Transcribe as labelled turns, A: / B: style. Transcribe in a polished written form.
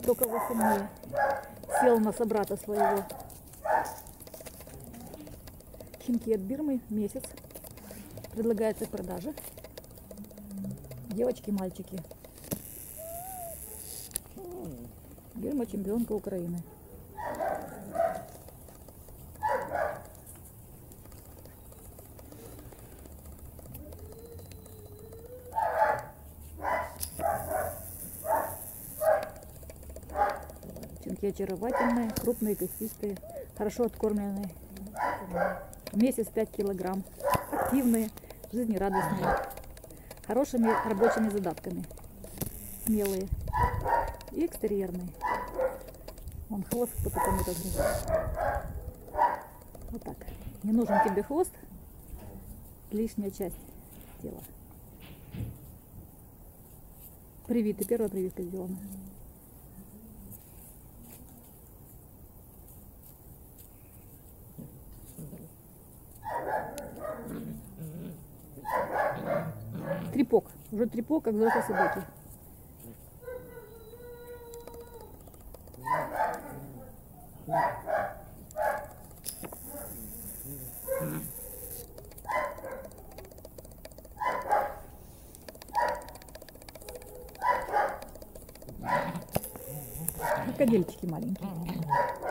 A: кто кого сильнее. Сел на собрата своего. Щенки от Бирмы, месяц. Предлагается к продаже. Девочки, мальчики. Бирма чемпионка Украины. Щенки очаровательные, крупные, костистые, хорошо откормленные. Месяц 5 килограмм. Активные, жизнерадостные, хорошими рабочими задатками. Смелые и экстерьерные. Вон хвост кто-то кому-то грызет. Вот так. Не нужен тебе хвост, лишняя часть тела. Привиты, первая прививка сделана. Трепок. Уже трепок, как взрослые собаки. Крокодильчики маленькие.